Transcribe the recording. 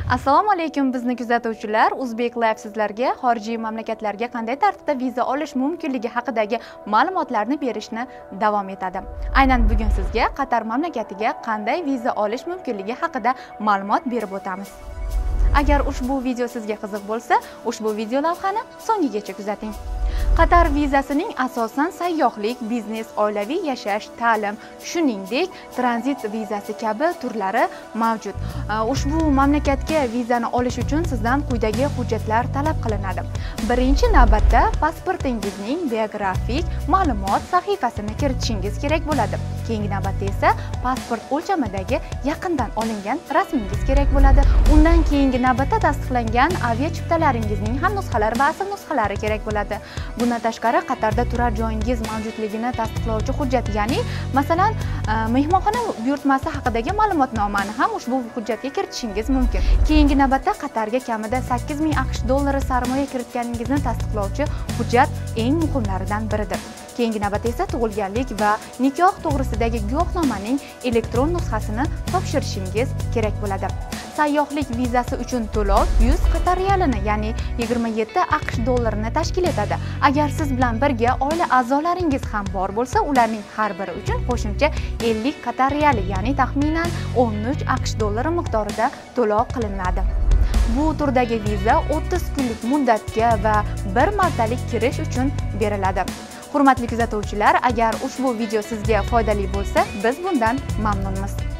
Assalomu alaykum bizni kuzatuvchilar. Uzbek Live sizlarga xorijiy mamlakatlarga qanday tartibda viza olish mumkinligi haqidagi ma'lumotlarni berishni davom etadi. Aynan bugun sizga Qatar mamlakatiga qanday viza olish mumkinligi haqida ma'lumot berib o'tamiz. Agar ushbu video sizga qiziq bo'lsa, ushbu video lavhani so'ngigacha kuzating. Qatar vizasining asosan sayyohlik, biznes, oilaviy yashash, ta'lim, shuningdek tranzit vizasi kabi turlari mavjud. Ushbu mamlakatga vizani olish uchun sizdan quyidagi hujjatlar talab qilinadi. Birinchi navbatda pasportingizning biografik ma'lumot sahifasini kiritishingiz kerak bo'ladi. Keyingi navbatda esa pasport o'lchamidagi yaqindan olingan rasmingiz kerak bo'ladi. Undan keyingi navbatda tasdiqlangan aviachiptalaringizning ham nusxalari va asl nusxalari kerak bo'ladi. Bundan tashqari Qatarda turar joyingiz mavjudligini tasdiqlovchi hujjat, ya'ni masalan mehmonxona buyurtmasi haqidagi ma'lumotnomani ham ushbu hujjatga kiritishingiz mumkin. Keyingi navbatda Qatarga kamida 8000 AQSh dollari sarmoya kiritganingizni tasdiqlovchi hujjat eng muhimlaridan biridir. Keyingi navbatda esa tug'ilganlik va nikoh to'g'risidagi guvohnomaning elektron nusxasini topshirishingiz kerak bo'ladi. Sayyohlik vizasi uchun to'lov 100 Qatar riyalini, ya'ni 27 AQSh dollarini tashkil etadi. Agar siz bilan birga oila a'zolaringiz ham bor bo'lsa, ularning har biri uchun qo'shimcha 50 Qatar riyali, ya'ni taxminan 13 AQSh dollari miqdorida to'lov qilinadi. Bu turdagi viza 30 kunlik muddatga va bir martalik kirish uchun beriladi. Hurmatli kuzatuvchilar, agar ushbu video sizga foydali bo'lsa, biz bundan mamnunmiz.